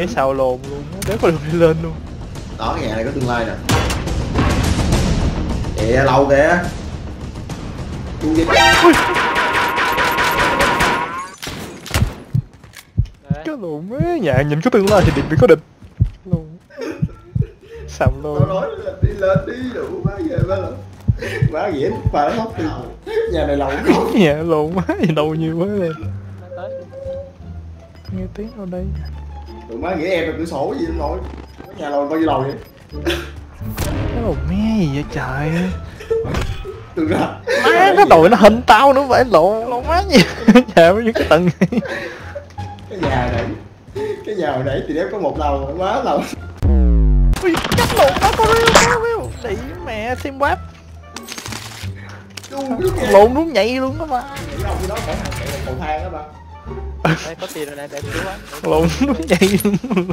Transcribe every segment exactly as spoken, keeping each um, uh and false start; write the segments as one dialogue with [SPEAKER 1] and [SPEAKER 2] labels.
[SPEAKER 1] cái sao lồn luôn, đéo có đường đi lên luôn.
[SPEAKER 2] Đó, cái nhà này có tương lai nè. Kìa lâu kìa.
[SPEAKER 1] Cái lồn á, nhà nhìn có tương lai thì định bị có địch luôn. Sầm luôn.
[SPEAKER 2] Tao nói là đi lên đi đủ quá về ba lần. Quá dễ phải nó hóc đi. Nhà này lâu quá.
[SPEAKER 1] Nhà lồn quá gì đâu nhiều quá lên. Nghe tiếng ở đây.
[SPEAKER 2] Tụi má nghĩ em là cửa sổ gì đâu nổi. Nhà lồn bao nhiêu lầu vậy?
[SPEAKER 1] Cái lồn me gì vậy trời.
[SPEAKER 2] Từ ra.
[SPEAKER 1] Má nó đòi nó hình tao nữa vậy lộn lộn má gì. Nhà với những cái tầng này.
[SPEAKER 2] Cái nhà này. Cái nhà hồi nãy thì đéo có một lầu, má lầu.
[SPEAKER 1] Ui, chắc lộn nó có real. Đĩ mẹ xem web. Lộn đúng nhảy luôn đó mà.
[SPEAKER 2] Cái đó phải hàng chạy cầu thang đó ba.
[SPEAKER 3] Đây có tiền rồi nè, để cứu á.
[SPEAKER 1] Lộn đúng nhảy luôn.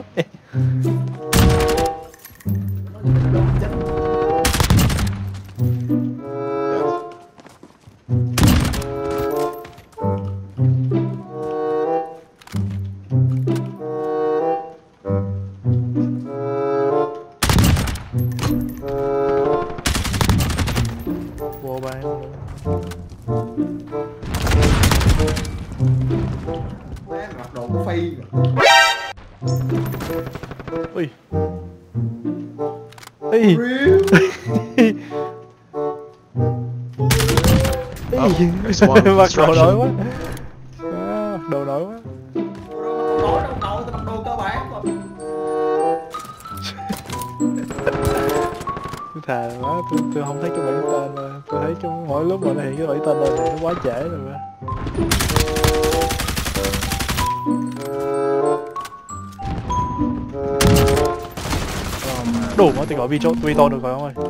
[SPEAKER 1] Vô bán nữa.
[SPEAKER 2] Mặc đồ có phi.
[SPEAKER 1] Ui. Ê. Ê. Mặc đồ nổi quá. À, đồ nổi quá.
[SPEAKER 2] Nói đâu đâu, tao đồ cơ bản mà.
[SPEAKER 1] Tôi thà quá, tôi, tôi không thấy cái bảng tên rồi. Tôi thấy trong mỗi lúc mà nó hiện cái bảng tên lên thì nó quá trễ rồi mà. Đủ mà tôi gọi video video được rồi không ơi.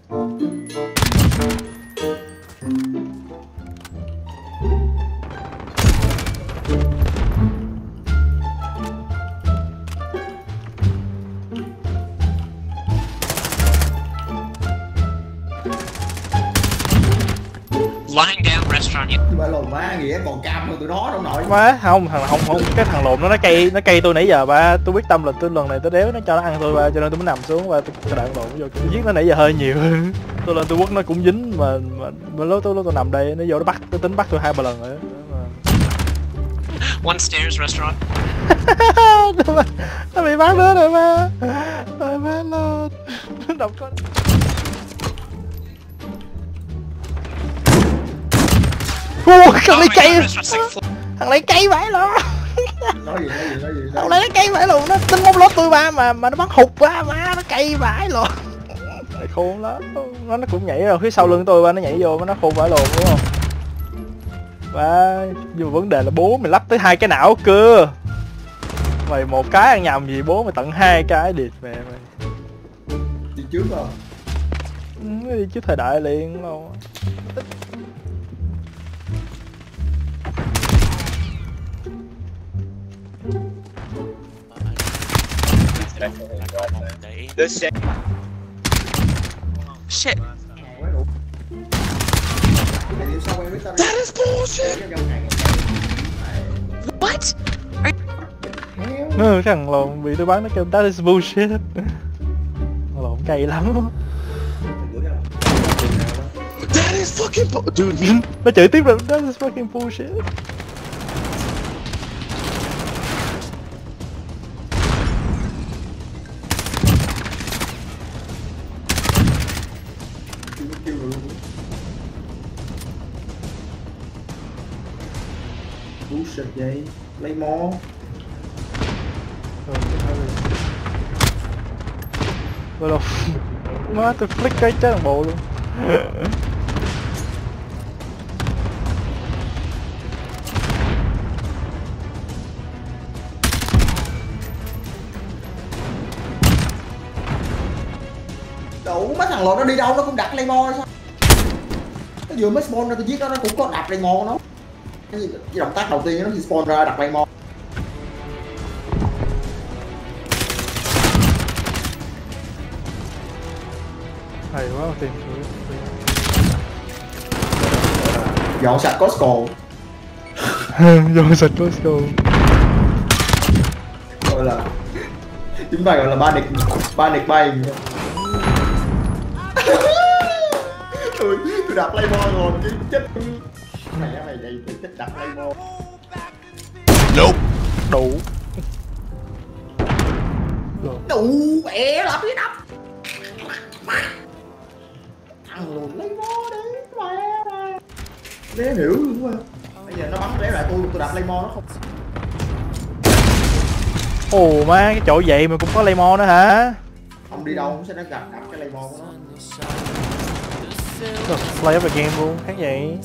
[SPEAKER 3] Lying down restaurant.
[SPEAKER 2] Ba lồn má nghĩa còn cam hơn tụi nó đâu nội.
[SPEAKER 1] Má không thằng không không cái thằng lộn nó nó cây nó cây tôi nãy giờ ba, tôi quyết tâm là tôi lần này tôi đéo nó cho nó ăn tôi ba, cho nên tôi mới nằm xuống và tôi, tôi đạn lộn vô tôi giết nó nãy giờ hơi nhiều. Tôi lên tôi quất nó cũng dính mà mà, mà lúc tôi lúc tôi nằm đây nó vô nó bắt tôi tính bắt tôi hai ba lần rồi.
[SPEAKER 3] One stairs restaurant.
[SPEAKER 1] Nó bị bắn nữa rồi ba. Rồi ba lên. Đọc con. Ủa, thằng lấy cây. Thằng lấy cây vãi luôn.
[SPEAKER 2] Nói gì nói gì nói gì.
[SPEAKER 1] Thằng lấy cây vãi luôn, nó tính móc lót tôi ba mà mà nó bắn hụt quá má, nó cây vãi luôn. Mày khôn lắm. Nó nó cũng nhảy rồi phía sau lưng tôi ba, nó nhảy vô nó khôn vãi luôn đúng không? Ba, nhưng mà vấn đề là bố mày lắp tới hai cái não cơ. Mày một cái ăn nhầm gì bố mày tận hai cái địt mẹ mày.
[SPEAKER 2] Đi trước không?
[SPEAKER 1] Ừ, đi trước thời đại liền luôn.
[SPEAKER 3] Shit.
[SPEAKER 2] That is bullshit.
[SPEAKER 3] What?
[SPEAKER 1] Ừ, thằng lộn bị tôi bắn nó kêu that is bullshit. Thằng lộn cay lắm.
[SPEAKER 2] That is fucking bu dude.
[SPEAKER 1] Nó chửi tiếp rồi, that is fucking bullshit.
[SPEAKER 2] Bullshit vậy. Lấy mó.
[SPEAKER 1] Rồi đâu. Má tôi flick cái chết thằng bộ luôn.
[SPEAKER 2] Đủ mấy thằng lộn nó đi đâu nó cũng đặt Claymore sao? Nó vừa mới spawn ra tôi giết nó nó cũng có đặt Claymore nó. Cái, cái động tác đầu tiên nó khi spawn ra đặt Claymore.
[SPEAKER 1] Hay quá tìm
[SPEAKER 2] dọn sạch Costco.
[SPEAKER 1] dọn sạch Costco.
[SPEAKER 2] Rồi gọi là chúng ta gọi là ba địch ba địch bay. tôi tôi đặt Playboy rồi chứ chết mẹ mày đây tôi chết đặt Playboy.
[SPEAKER 1] Nope. Đủ
[SPEAKER 2] đủ mẹ làm cái đắp thằng lùn Playboy đấy mẹ mày để hiểu luôn mà. Bây giờ nó bắn để lại tôi tôi đặt Playboy nó không.
[SPEAKER 1] Ồ má, cái chỗ vậy mà cũng có Lemon nữa hả?
[SPEAKER 2] Không đi đâu cũng sẽ nó gặp gặp cái Lemon của nó.
[SPEAKER 1] Được, play up the game luôn, khác vậy.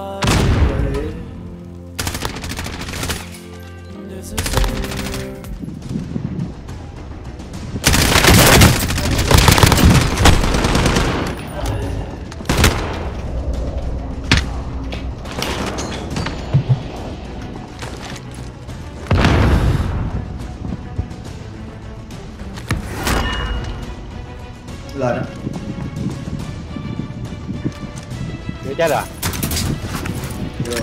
[SPEAKER 2] Lên đó.
[SPEAKER 3] Chưa chết rồi.
[SPEAKER 2] Rồi.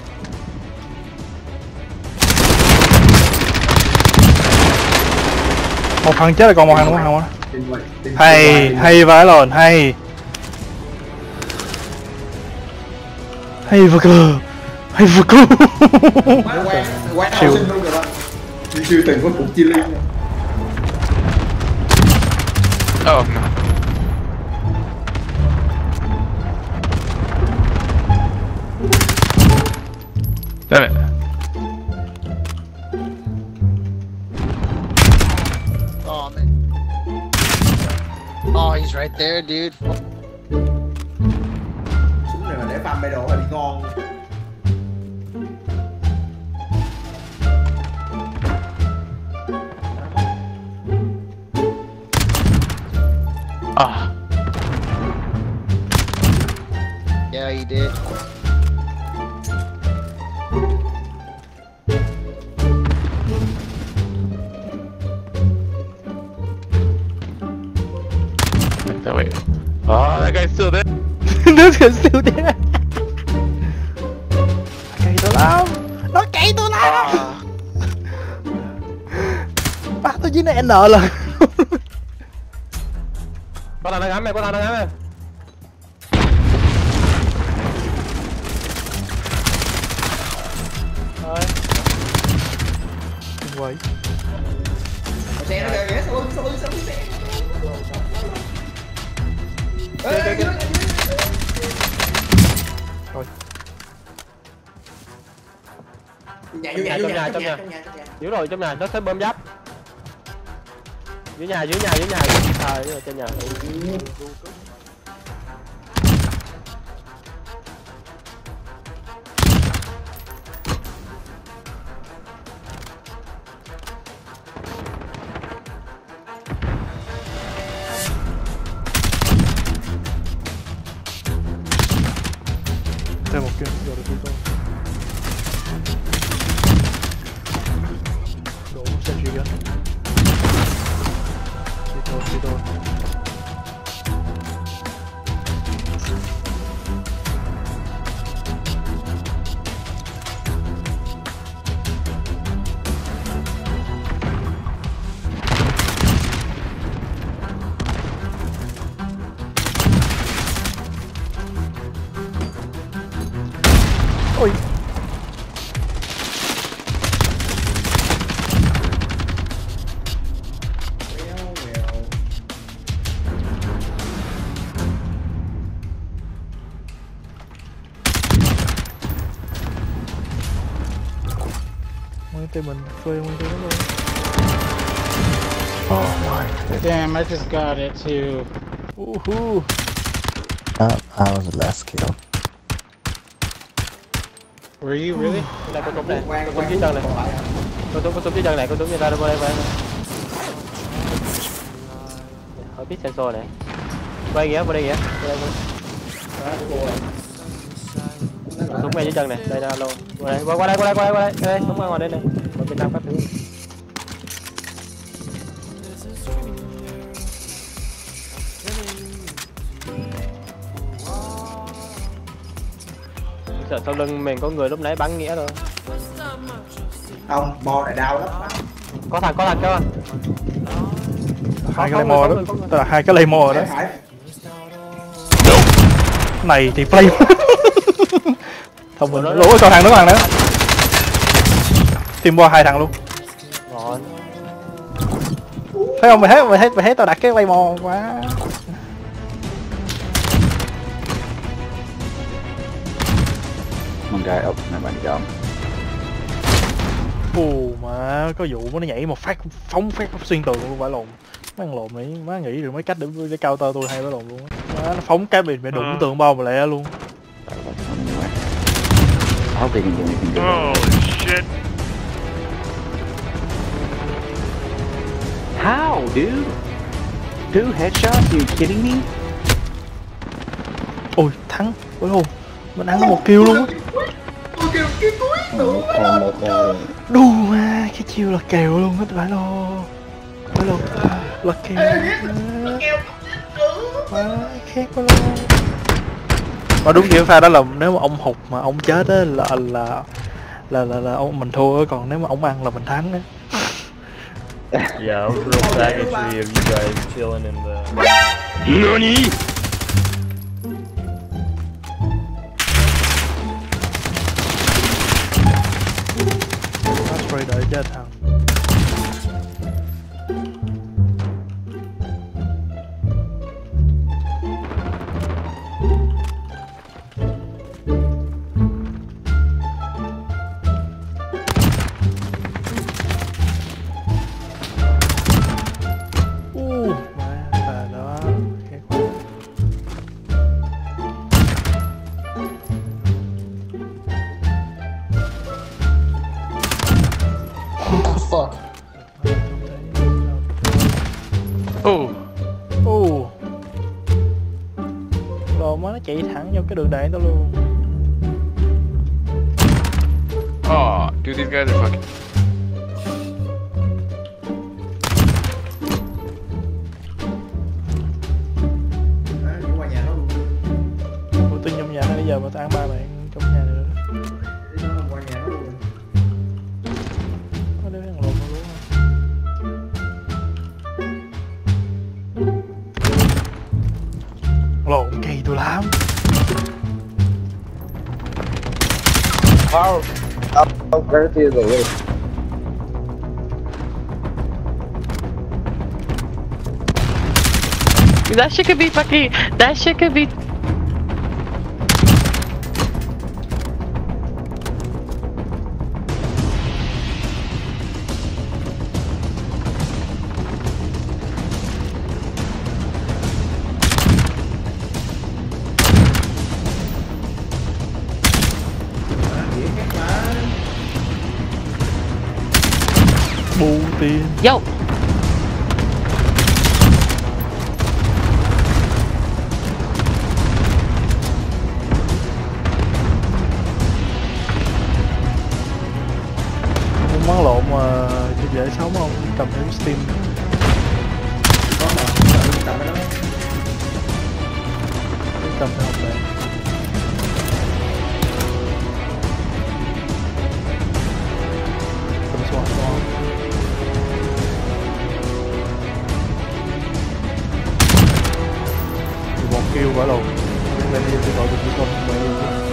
[SPEAKER 1] Một thằng chết rồi còn một thằng nữa không á? Hay, hay vãi lồn, hay. Hay vừa cơ. Hay vừa cơ.
[SPEAKER 2] Quen, quen học sinh luôn rồi đó. Chưa từng có cuộc chia liên.
[SPEAKER 3] Oh no. Damn it.
[SPEAKER 4] Oh man. Oh, he's right there, dude.
[SPEAKER 2] Súng này mà để farm bay đồ là đi ngon.
[SPEAKER 3] Ah.
[SPEAKER 4] Yeah, he did.
[SPEAKER 3] That way. Oh, that guy's still there.
[SPEAKER 1] Nó thật siêu thế. Cay tôi lắm. Nó cay tôi lắm. Bắt tôi với nó N lần.
[SPEAKER 3] Có thằng nó ngắm em, có thằng nó ngắm em.
[SPEAKER 1] Thôi. Đừng quậy.
[SPEAKER 2] Xe nó kìa kìa, sau lưng, sau lưng, sau lưng xe.
[SPEAKER 1] Thôi.
[SPEAKER 2] Nhà, vô nhà, vô nhà, trong nhà,
[SPEAKER 3] Dưới rồi, trong nhà, nó sẽ bơm giáp. Dưới nhà, dưới nhà, dưới nhà. Trời ơi, trên nhà.
[SPEAKER 1] Thêm một kia giờ được chúng tôi. Đổ xe truy kìa. Đi thôi, đi thôi. Ôi. Nguyên tay mình phơi nguyên tay nó luôn.
[SPEAKER 5] Oh my. Damn, I just got it too.
[SPEAKER 1] Woohoo.
[SPEAKER 6] Uh, I was the last kill.
[SPEAKER 5] Were you really?
[SPEAKER 3] Đây có súng này, có súng dưới chân này. Có súng, có súng dưới chân này, có súng người ta đâu qua đây qua đây. Hỏi biết sensor này. Quay kìa, qua đây kìa. Qua đây qua. Có súng ngay dưới chân này, đây là alo. Qua đây, qua đây, qua đây, qua đây, qua đây. Đây, súng ngoài đây này. Ở bên trong các thứ. Sợ sau lưng mình có người lúc nãy bắn nghĩa rồi.
[SPEAKER 2] Không, bo lại đau lắm.
[SPEAKER 3] Có thằng, có thằng, có thằng.
[SPEAKER 1] Hai
[SPEAKER 3] Có-
[SPEAKER 1] cái
[SPEAKER 3] có
[SPEAKER 1] Claymore
[SPEAKER 3] người,
[SPEAKER 1] đó,
[SPEAKER 3] có người, có người.
[SPEAKER 1] tức là hai cái Claymore rồi đó.
[SPEAKER 2] Phải.
[SPEAKER 1] Này thì play. Thông minh. Lũ còn thằng nữa, còn thằng nữa. Team qua hai thằng luôn.
[SPEAKER 3] Ngon.
[SPEAKER 1] Thấy không, mày thấy mày thấy mày thấy tao đặt cái Claymore quá.
[SPEAKER 7] One guy up, not many down.
[SPEAKER 1] Ồ mà có vụ nó nhảy một phát phóng phát xuyên tường luôn, phải lồn. Mấy thằng lồn này má nghĩ được mấy cách để để cao tơ tôi hay phải lồn luôn. Má nó phóng cái bị bị đụng tường bao mà lẹ luôn.
[SPEAKER 7] Anyway. I hope they can do anything good.
[SPEAKER 8] Holy shit.
[SPEAKER 7] How, dude? Two headshots? Are you kidding me?
[SPEAKER 1] Ôi thắng, phải lồn. Mình ăn nó một kill luôn á.
[SPEAKER 2] Tôi kêu cái cuối đủ.
[SPEAKER 7] Còn một uh,
[SPEAKER 1] Đù mà cái chiêu là kèo luôn hết phải lô. Phải lồn. Là kèo. Má khét quá luôn. Mà đúng kiểu pha đó là nếu mà ông hụt mà ông chết á là là là là là ông mình thua á, còn nếu mà ông ăn là mình thắng á.
[SPEAKER 9] Yeah, I was real faggotry of you guys chilling in the.
[SPEAKER 8] NANI?!
[SPEAKER 1] Spray đợi chết thằng. Uh, má là đó. Khét quá.
[SPEAKER 2] Fuck.
[SPEAKER 8] Oh.
[SPEAKER 1] Ồ. Đồ má nó chạy thẳng vô cái đường đạn tao luôn.
[SPEAKER 8] Oh, dude, these guys are fucking.
[SPEAKER 2] Đấy, đi qua nhà nó luôn.
[SPEAKER 1] Ủa tôi trong nhà nó bây giờ mà tao ăn ba bạn trong nhà này nữa.
[SPEAKER 2] Đi nó qua nhà nó luôn.
[SPEAKER 1] Có đứa thằng lùn nó luôn hả? Lộn kỳ tôi lắm.
[SPEAKER 7] how, how, how dirty is the list?
[SPEAKER 10] That shit could be fucking. That shit could be.
[SPEAKER 1] Bu tiền.
[SPEAKER 10] Yo.
[SPEAKER 1] Muốn món lộn mà cho dễ sống không? Cầm theo Steam.
[SPEAKER 2] Có mà cầm cái đó.
[SPEAKER 1] Cầm theo học bạn. Cầm xuống xuống. Một kill quả lộn. Bên đây tôi gọi được cái con mày luôn.